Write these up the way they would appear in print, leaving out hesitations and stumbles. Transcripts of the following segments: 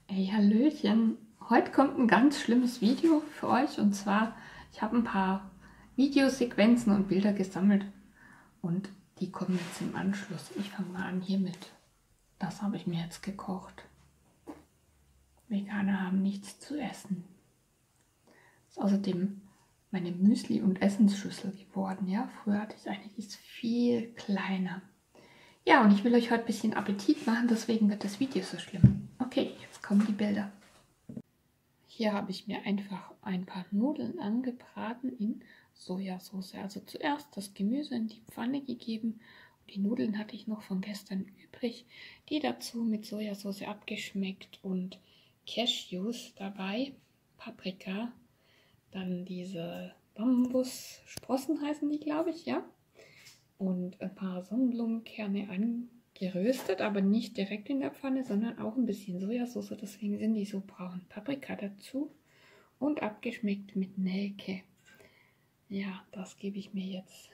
Hey, Hallöchen! Heute kommt ein ganz schlimmes Video für euch und zwar, ich habe ein paar Videosequenzen und Bilder gesammelt und die kommen jetzt im Anschluss. Ich fange mal an hiermit. Das habe ich mir jetzt gekocht. Veganer haben nichts zu essen. Ist außerdem meine Müsli- und Essensschüssel geworden. Ja, früher hatte ich eine, die ist viel kleiner. Ja, und ich will euch heute ein bisschen Appetit machen, deswegen wird das Video so schlimm. Okay, jetzt kommen die Bilder. Hier habe ich mir einfach ein paar Nudeln angebraten in Sojasauce. Also zuerst das Gemüse in die Pfanne gegeben. Die Nudeln hatte ich noch von gestern übrig. Die dazu mit Sojasauce abgeschmeckt und Cashews dabei. Paprika. Dann diese Bambussprossen heißen die, glaube ich, ja. Und ein paar Sonnenblumenkerne angeröstet, aber nicht direkt in der Pfanne, sondern auch ein bisschen Sojasauce. Deswegen sind die so braun. Paprika dazu und abgeschmeckt mit Nelke. Ja, das gebe ich mir jetzt.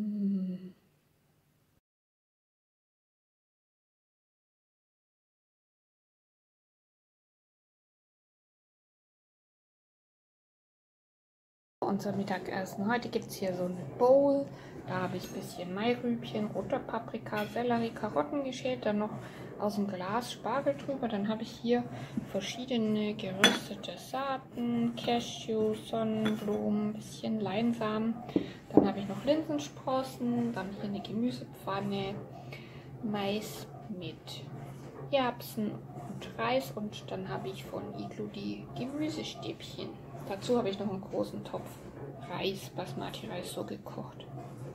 Unser Mittagessen. Heute gibt es hier so eine Bowl. Da habe ich ein bisschen Mairübchen, rote Paprika, Sellerie, Karotten geschält, dann noch aus dem Glas Spargel drüber. Dann habe ich hier verschiedene geröstete Saaten, Cashews, Sonnenblumen, ein bisschen Leinsamen. Dann habe ich noch Linsensprossen, dann hier eine Gemüsepfanne, Mais mit Erbsen und Reis und dann habe ich von Iglu die Gemüsestäbchen. Dazu habe ich noch einen großen Topf Reis, Basmati-Reis, so gekocht.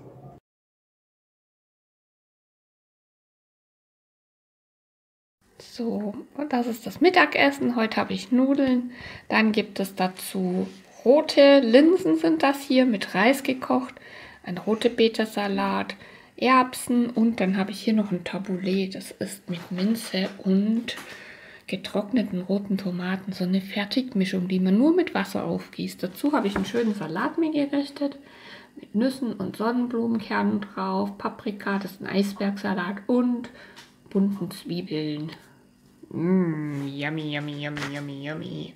So, und das ist das Mittagessen. Heute habe ich Nudeln. Dann gibt es dazu rote Linsen, sind das hier, mit Reis gekocht. Ein rote Beete-Salat, Erbsen und dann habe ich hier noch ein Tabbouleh. Das ist mit Minze und getrockneten roten Tomaten. So eine Fertigmischung, die man nur mit Wasser aufgießt. Dazu habe ich einen schönen Salat mir gerichtet. Mit Nüssen und Sonnenblumenkernen drauf. Paprika, das ist ein Eisbergsalat und bunten Zwiebeln. Yummy, yummy, yummy, yummy, yummy.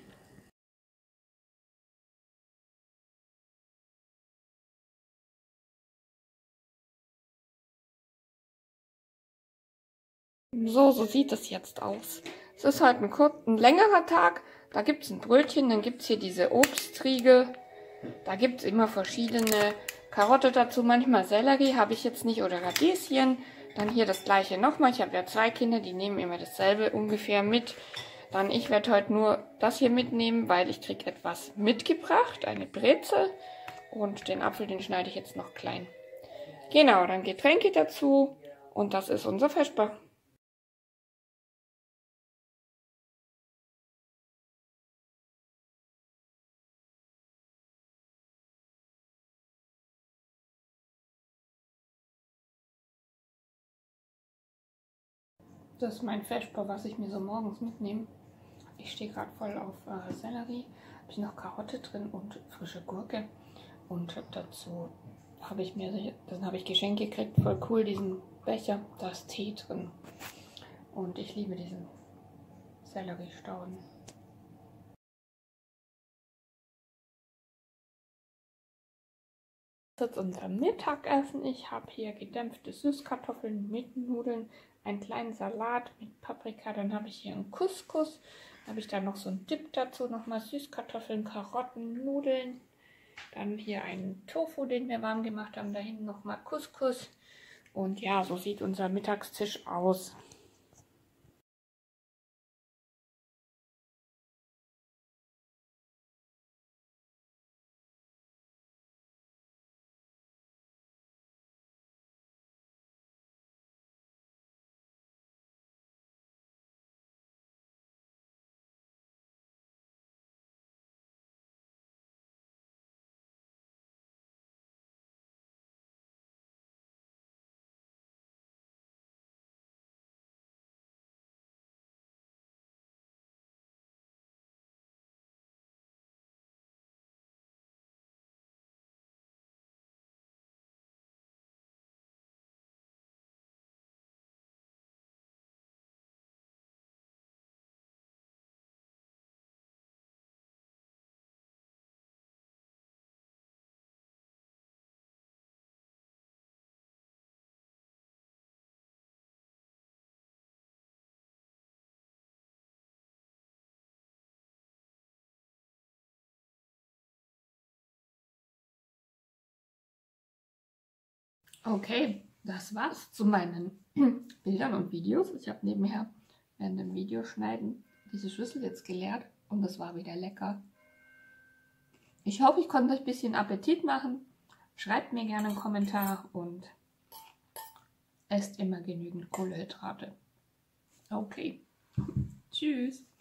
So sieht es jetzt aus. Es ist halt ein längerer Tag. Da gibt es ein Brötchen, dann gibt es hier diese Obstriegel. Da gibt es immer verschiedene Karotte dazu, manchmal Sellerie habe ich jetzt nicht oder Radieschen. Dann hier das gleiche nochmal. Ich habe ja 2 Kinder, die nehmen immer dasselbe ungefähr mit. Dann ich werde heute nur das hier mitnehmen, weil ich kriege etwas mitgebracht, eine Brezel. Und den Apfel, den schneide ich jetzt noch klein. Genau, dann Getränke dazu und das ist unser Vesper. Das ist mein Vesper, was ich mir so morgens mitnehme. Ich stehe gerade voll auf Sellerie, habe ich noch Karotte drin und frische Gurke. Und dazu habe ich mir, dann habe ich geschenkt gekriegt, voll cool, diesen Becher, da ist Tee drin. Und ich liebe diesen Selleriestauden. Das ist unser Mittagessen. Ich habe hier gedämpfte Süßkartoffeln mit Nudeln, einen kleinen Salat mit Paprika, dann habe ich hier einen Couscous, dann habe ich da noch so einen Dip dazu, nochmal Süßkartoffeln, Karotten, Nudeln, dann hier einen Tofu, den wir warm gemacht haben, da hinten nochmal Couscous und ja, so sieht unser Mittagstisch aus. Okay, das war's zu meinen Bildern und Videos. Ich habe nebenher während dem Videoschneiden diese Schüssel jetzt geleert und das war wieder lecker. Ich hoffe, ich konnte euch ein bisschen Appetit machen. Schreibt mir gerne einen Kommentar und esst immer genügend Kohlenhydrate. Okay, tschüss.